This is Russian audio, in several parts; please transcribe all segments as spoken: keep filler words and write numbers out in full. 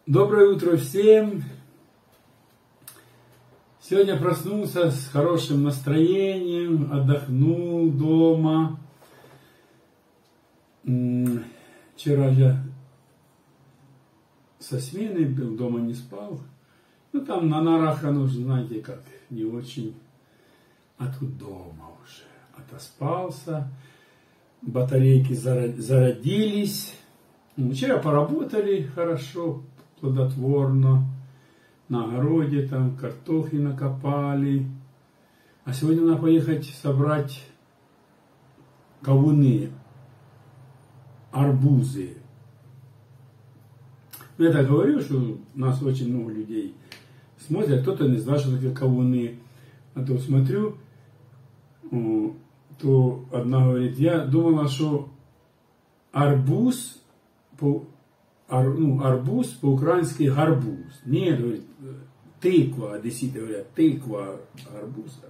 Доброе утро всем! Сегодня проснулся с хорошим настроением, отдохнул дома. Вчера я со смены был, дома не спал. Ну там на нарах оно, знаете, как не очень. А тут дома уже отоспался. Батарейки зародились. Вчера поработали хорошо, плодотворно. На огороде там картохи накопали. А сегодня надо поехать собрать кавуны, арбузы. Я так говорю, что у нас очень много людей смотрят. Кто-то не знает, что такое кавуны. А то смотрю, то одна говорит, я думала, что арбуз по, ар, ну, арбуз по-украински гарбуз. Нет, говорит, тыква, одесситы говорят, тыква арбуза.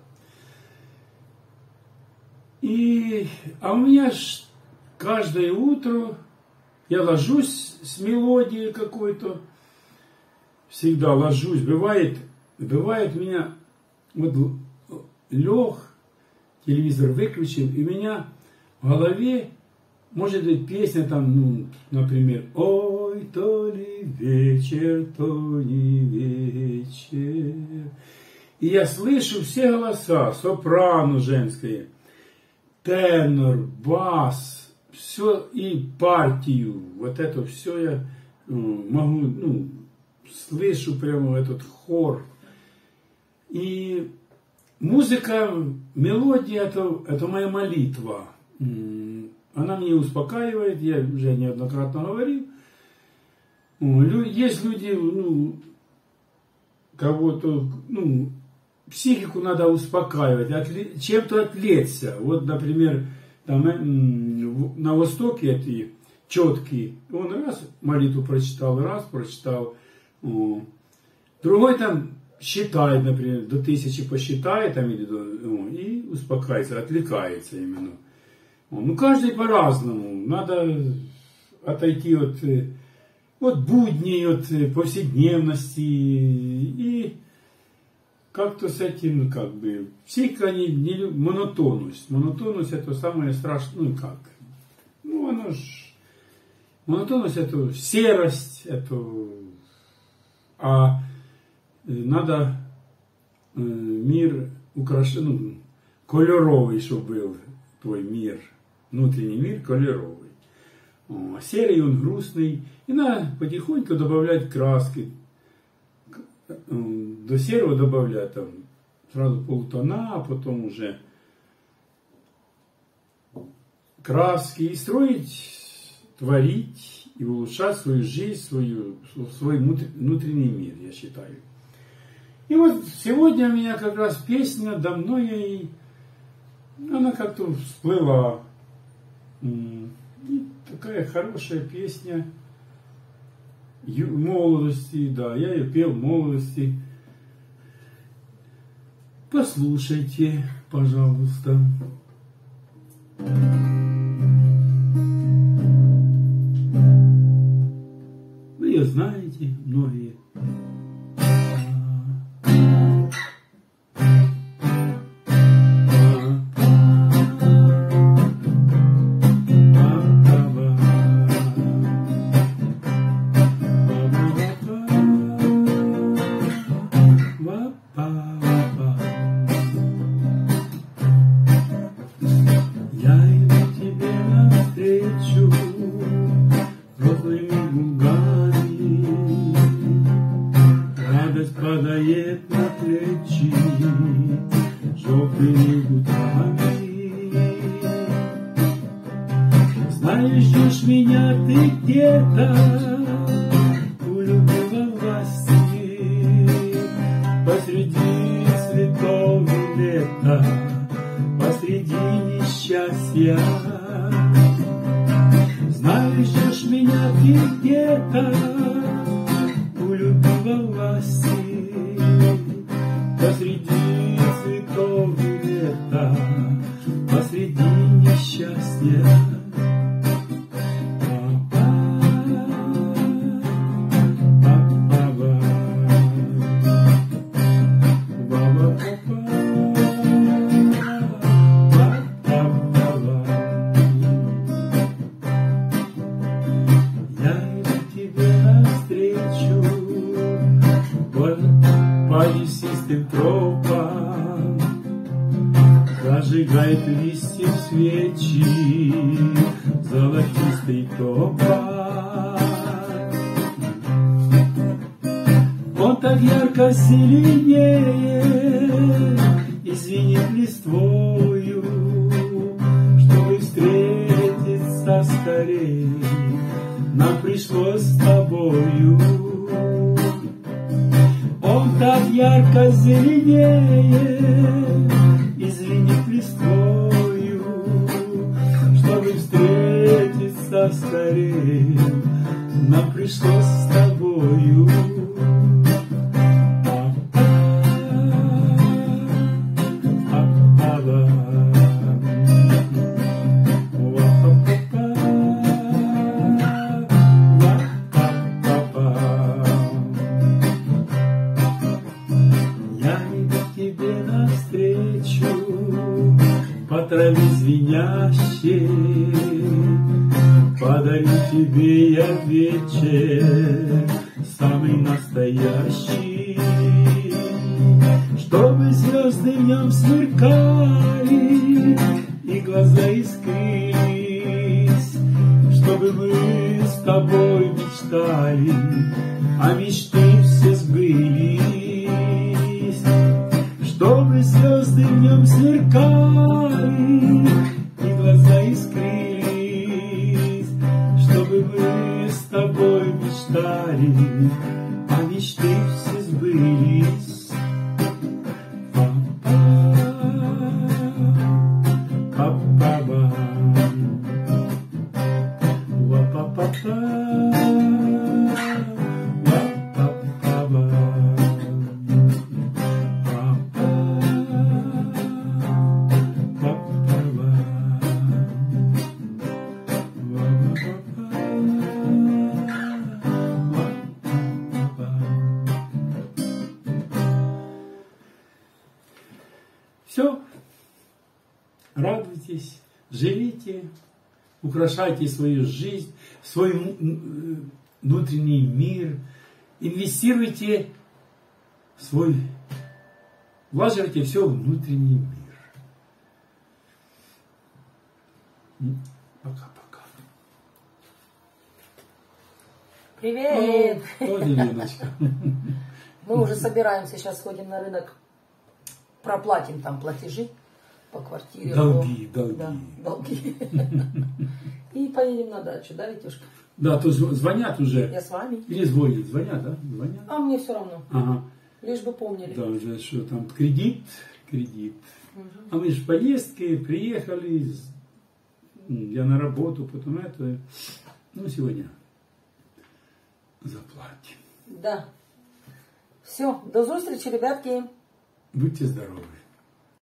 И, а у меня ж каждое утро я ложусь с мелодией какой-то, всегда ложусь, бывает, бывает у меня, вот лег, телевизор выключил, и у меня в голове может быть песня там, ну, например, «Ой, то ли вечер, то не вечер». И я слышу все голоса, сопрано женское, тенор, бас, все и партию, вот это все я ну, могу, ну, слышу прямо этот хор. И музыка, мелодия, это, это моя молитва. Она меня успокаивает, я уже неоднократно говорил. Есть люди, ну, кого-то, ну, психику надо успокаивать, отли, чем-то отвлечься. Вот, например, там, на Востоке эти четкие, он раз молитву прочитал, раз прочитал, другой там считает, например, до тысячи посчитает, там, или до, и успокаивается, отвлекается именно. Ну, каждый по-разному. Надо отойти от, от будней, от повседневности. И как-то с этим, как бы, психика не, не любит монотонность. Монотонность это самое страшное, ну как. Ну, оно ж, монотонность это серость, это, а надо мир украшен, ну, кольоровый, чтобы был твой мир. Внутренний мир колеровый. О, серый он грустный. И надо потихоньку добавлять краски. До серого добавлять там сразу полтона, а потом уже краски. И строить, творить и улучшать свою жизнь, свою, свой внутренний мир, я считаю. И вот сегодня у меня как раз песня, давно я и она как-то всплыла. И такая хорошая песня молодости, да, я ее пел в молодости. Послушайте, пожалуйста. Вы ее знаете, многие. Падает на плечи желтыми гудками. Знаешь, ждешь меня ты где-то у любимой власти, посреди цветов и лета, посреди несчастья. Знаешь, ждешь меня ты где-то у любимой власти, посреди цветов и лета, посреди несчастья. Па-па, Пылают листья свечи, золотистый топаз. Он так ярко зеленеет и звенит листвою, чтобы встретиться скорее, нам пришлось с тобою. Он так ярко зеленеет и звенит листвою, чтобы встретиться скорее, нам пришлось с тобою. По траве звенящей подарю тебе я вечер самый настоящий, чтобы звезды в нем сверкали и глаза искрились, чтобы мы с тобой мечтали, а мечты все сбылись, чтобы звезды в нем сверкали и глаза искрились, чтобы мы с тобой мечтали, а мечты все сбылись. Па-па-па-па-па, ва-па-па-па. Все, радуйтесь, живите, украшайте свою жизнь, свой внутренний мир, инвестируйте в свой, вложите все в внутренний мир. Пока-пока. Привет! О, Еленочка. Мы уже собираемся, сейчас ходим на рынок, проплатим там платежи по квартире. Долги, по... долги. Да, долги. И поедем на дачу, да, Витюшка? Да, то звонят уже. Я с вами. Или звонят, звонят, да? Звонят. А мне все равно. Ага. Лишь бы помнили. Да, уже что там, кредит, кредит. Угу. А мы же в поездке, приехали, я на работу, потом это. Ну, сегодня заплатим. Да. Все, до встречи, ребятки. Будьте здоровы.